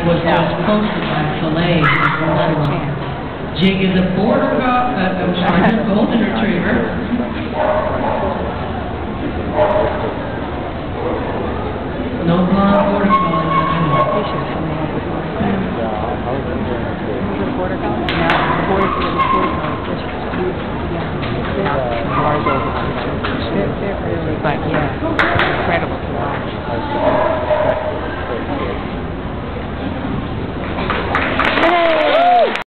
was posted by Soleil as another one. Jig is a border golden retriever. No blonde border collie. Border collie? Yeah, border collie. They're really, but yeah.